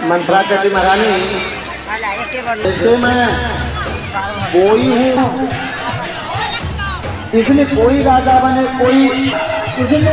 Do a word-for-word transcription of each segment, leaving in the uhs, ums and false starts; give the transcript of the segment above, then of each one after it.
मंत्रा चटी महारानी, जैसे मैं कोई हूँ इसलिए कोई राजा बने, कोई इसलिए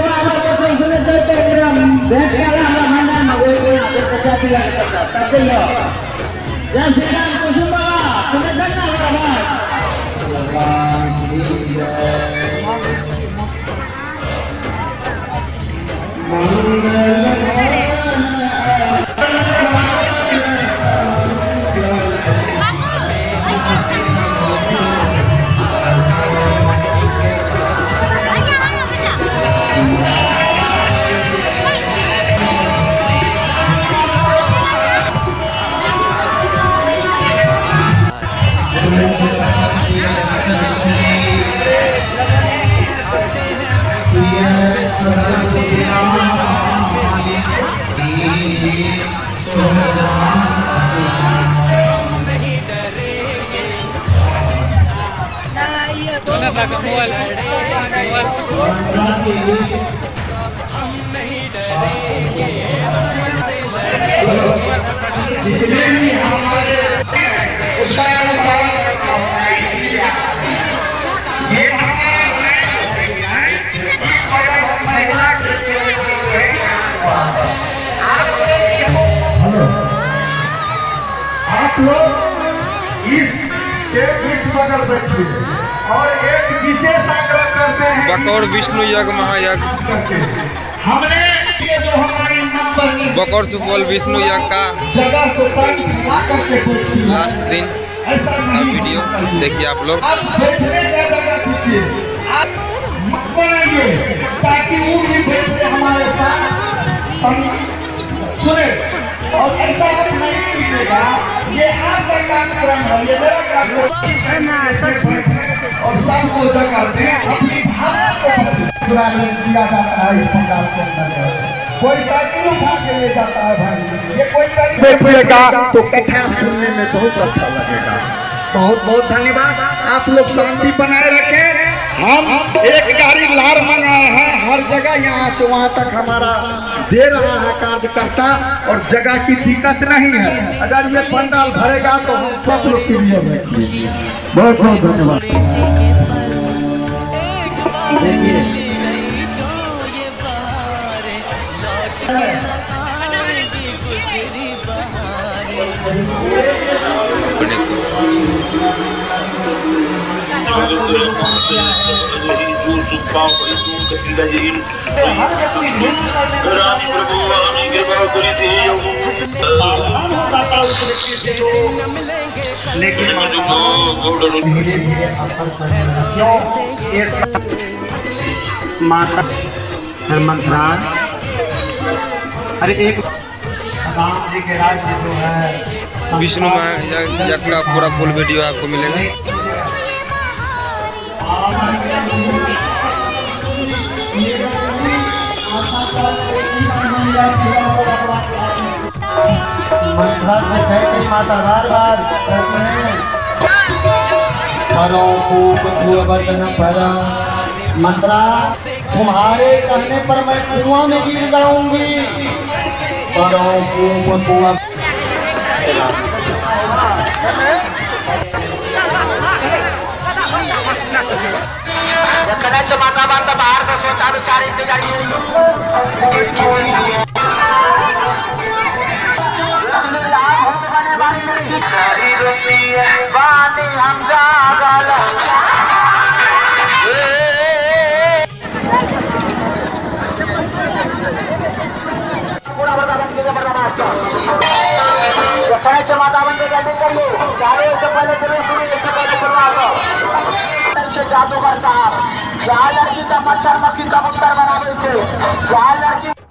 आप लोग इस इस बगल बैठिए और एक विशेष आग्रह करते हैं। बकौर विष्णु यज्ञ महायज्ञ हमने ये जो हमारी नंबर बकौर सुपौल विष्णु यज्ञ का जगह को करके लास्ट दिन का वीडियो देखिए आप लोग। आप बैठने का जगह दीजिए, आप मत बनाइए ताकि वो भी बैठ के हमारे साथ सुने। और ऐसा आप नहीं कीजिएगा, ये आपका कार्यक्रम है, ये मेरा कार्यक्रम और सबको जगह दें, अपनी भावना को पूरा दिया जाता है। इस पंडाल के अंदर कोई साइकिल उठा के ले जाता है भाई, ये कोई बैठेगा तो कथा सुनने में बहुत अच्छा लगेगा। बहुत बहुत धन्यवाद। आप लोग शांति बनाए रखें। हम एक गाड़ी लार मंगाए हैं, हर जगह यहाँ से वहाँ तक हमारा दे रहा है कार्यकर्ता और जगह की दिक्कत नहीं है। अगर ये पंडाल भरेगा तो हम सब लोग के लिए रखिए। बहुत बहुत धन्यवाद। लेकिन माता मंत्रा, अरे एक राम जी के राज्य जो है विष्णु यज्ञ का पूरा फुल वीडियो आपको मिलेगा। मंत्रा से कहते माता बार बार कहते हैं परो खूब वचन परम। मंत्रा तुम्हारे कहने पर मैं कुआं में गिर जाऊंगी। परो खूब कुआं माता बात बाहर का सोचा विचार हम जागल माता बन के गड्ढे करिए। चारों से पहले जरूर शुरू, इससे पहले शुरुआ दो जादूगर साहब, जहाँ लड़की का मच्छर मक्खी कबूतर बना देते, जहाँ लड़की